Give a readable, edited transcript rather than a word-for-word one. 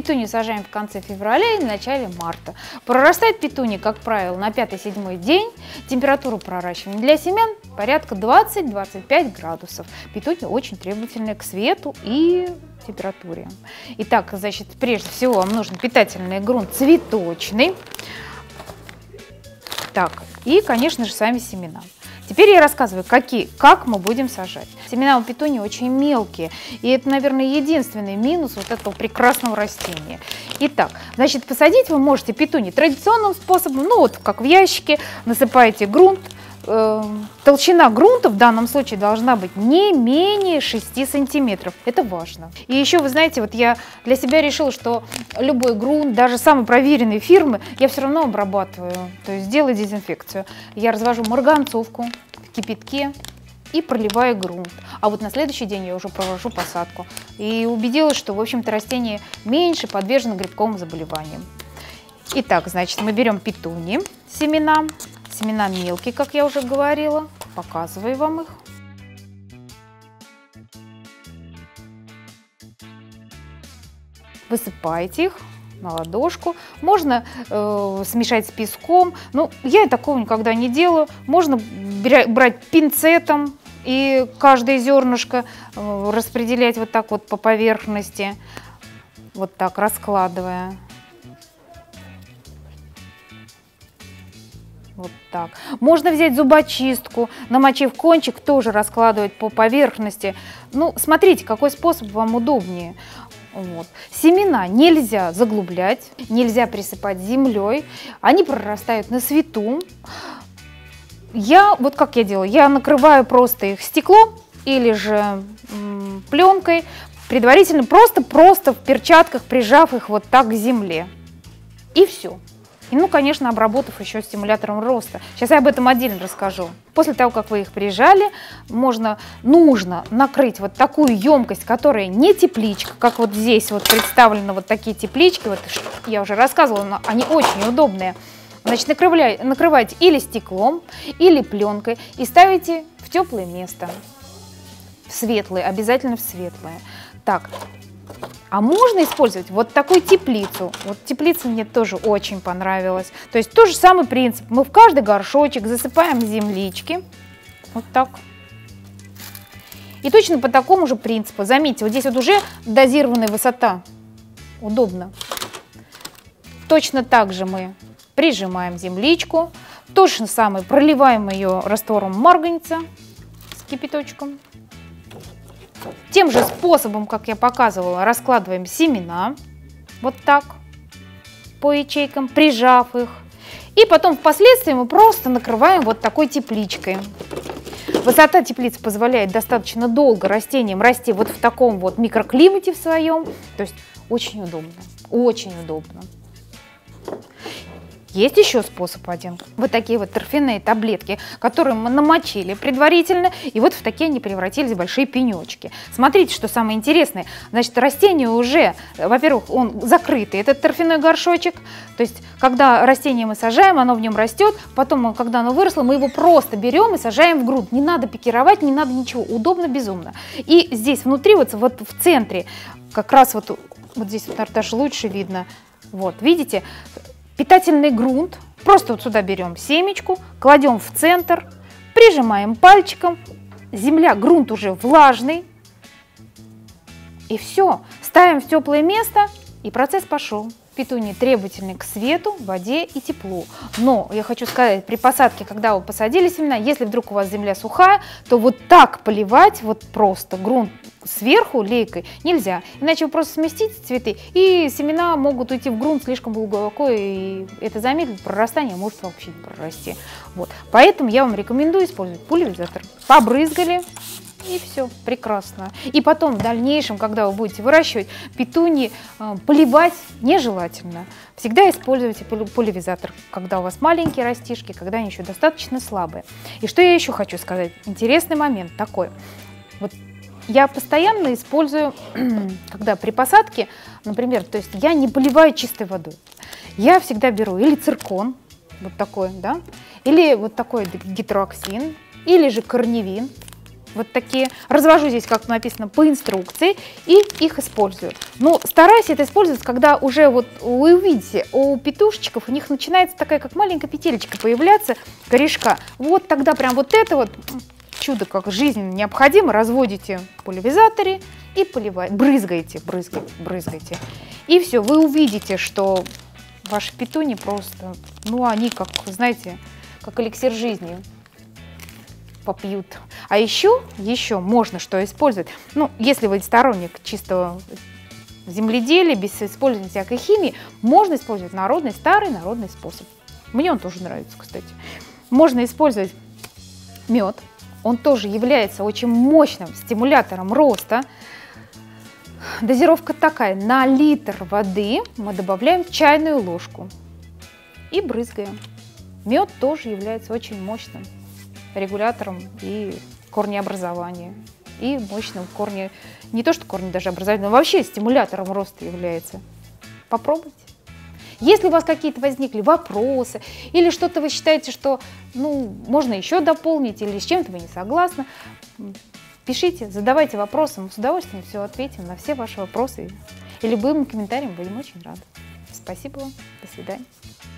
Петунию сажаем в конце февраля или начале марта. Прорастает петуния, как правило, на 5-7 день. Температура проращивания для семян порядка 20-25 градусов. Петуния очень требовательная к свету и температуре. Итак, значит, прежде всего вам нужен питательный грунт цветочный. Так, и, конечно же, сами семена. Теперь я рассказываю, как мы будем сажать. Семена у петунии очень мелкие, и это, наверное, единственный минус вот этого прекрасного растения. Итак, значит, посадить вы можете петунии традиционным способом, ну вот как в ящике, насыпаете грунт. Толщина грунта в данном случае должна быть не менее 6 сантиметров. Это важно. И еще, вы знаете, вот я для себя решила, что любой грунт, даже самой проверенной фирмы, я все равно обрабатываю, то есть делаю дезинфекцию. Я развожу марганцовку в кипятке и проливаю грунт. А вот на следующий день я уже провожу посадку. И убедилась, что, в общем-то, растение меньше подвержено грибковым заболеваниям. Итак, значит, мы берем петунии, семена. Семена мелкие, как я уже говорила. Показываю вам их. Высыпаете их на ладошку. Можно смешать с песком. Но я такого никогда не делаю. Можно брать пинцетом и каждое зернышко распределять вот так вот по поверхности. Вот так раскладывая. Вот так. Можно взять зубочистку, намочив кончик, тоже раскладывать по поверхности. Ну, смотрите, какой способ вам удобнее. Вот. Семена нельзя заглублять, нельзя присыпать землей. Они прорастают на свету. Вот как я делаю, я накрываю просто их стеклом или же пленкой, предварительно просто в перчатках прижав их вот так к земле. И все. И, ну, конечно, обработав еще стимулятором роста. Сейчас я об этом отдельно расскажу. После того, как вы их прижали, нужно накрыть вот такую емкость, которая не тепличка, как вот здесь вот представлены вот такие теплички. Вот я уже рассказывала, но они очень удобные. Значит, накрываете или стеклом, или пленкой и ставите в теплое место. В светлое, обязательно в светлое. Так. А можно использовать вот такую теплицу. Вот теплица мне тоже очень понравилась. То есть тот же самый принцип. Мы в каждый горшочек засыпаем землички. Вот так. И точно по такому же принципу. Заметьте, вот здесь вот уже дозированная высота. Удобно. Точно так же мы прижимаем земличку. То же самое проливаем ее раствором марганца с кипяточком. Тем же способом, как я показывала, раскладываем семена, вот так, по ячейкам, прижав их. И потом впоследствии мы просто накрываем вот такой тепличкой. Высота теплицы позволяет достаточно долго растениям расти вот в таком вот микроклимате в своем. То есть очень удобно, очень удобно. Есть еще способ один. Вот такие вот торфяные таблетки, которые мы намочили предварительно, и вот в такие они превратились в большие пенечки. Смотрите, что самое интересное. Значит, растение уже, во-первых, он закрытый, этот торфяной горшочек. То есть, когда растение мы сажаем, оно в нем растет, потом, когда оно выросло, мы его просто берем и сажаем в грунт. Не надо пикировать, не надо ничего. Удобно, безумно. И здесь внутри, вот в центре, как раз вот здесь вот даже лучше видно. Вот, видите? Питательный грунт, просто вот сюда берем семечку, кладем в центр, прижимаем пальчиком, земля, грунт уже влажный, и все, ставим в теплое место, и процесс пошел. Петунии требовательны к свету, воде и теплу. Но я хочу сказать, при посадке, когда вы посадили семена, если вдруг у вас земля сухая, то вот так поливать, вот просто грунт сверху лейкой нельзя. Иначе вы просто сместите цветы, и семена могут уйти в грунт слишком глубоко, и это замедлит прорастание, а может вообще не прорасти. Вот. Поэтому я вам рекомендую использовать пульверизатор. Побрызгали. И все, прекрасно. И потом, в дальнейшем, когда вы будете выращивать петунии, поливать нежелательно. Всегда используйте поливизатор, когда у вас маленькие растишки, когда они еще достаточно слабые. И что я еще хочу сказать? Интересный момент такой. Вот я постоянно использую, когда при посадке, например, то есть я не поливаю чистой водой. Я всегда беру или циркон, вот такой, да, или вот такой гидроксин, или же корневин. Вот такие. Развожу здесь, как написано, по инструкции, и их использую. Но стараюсь это использовать, когда уже вот вы увидите, у петушечков у них начинается такая, как маленькая петелечка появляться, корешка. Вот тогда прям вот это вот чудо, как жизненно необходимо, разводите в пульверизаторе и поливаете, брызгаете. И все, вы увидите, что ваши петуни просто, ну они как, знаете, как эликсир жизни попьют. А еще можно что использовать. Ну, если вы сторонник чистого земледелия, без использования всякой химии, можно использовать старый народный способ. Мне он тоже нравится, кстати. Можно использовать мед. Он тоже является очень мощным стимулятором роста. Дозировка такая: на литр воды мы добавляем чайную ложку и брызгаем. Мед тоже является очень мощным регулятором и корнеобразования, и мощным не то что корни даже образования, но вообще стимулятором роста является. Попробуйте. Если у вас какие-то возникли вопросы, или что-то вы считаете, что можно еще дополнить, или с чем-то вы не согласны, пишите, задавайте вопросы, мы с удовольствием все ответим на все ваши вопросы. И любым комментариям будем очень рады. Спасибо вам. До свидания.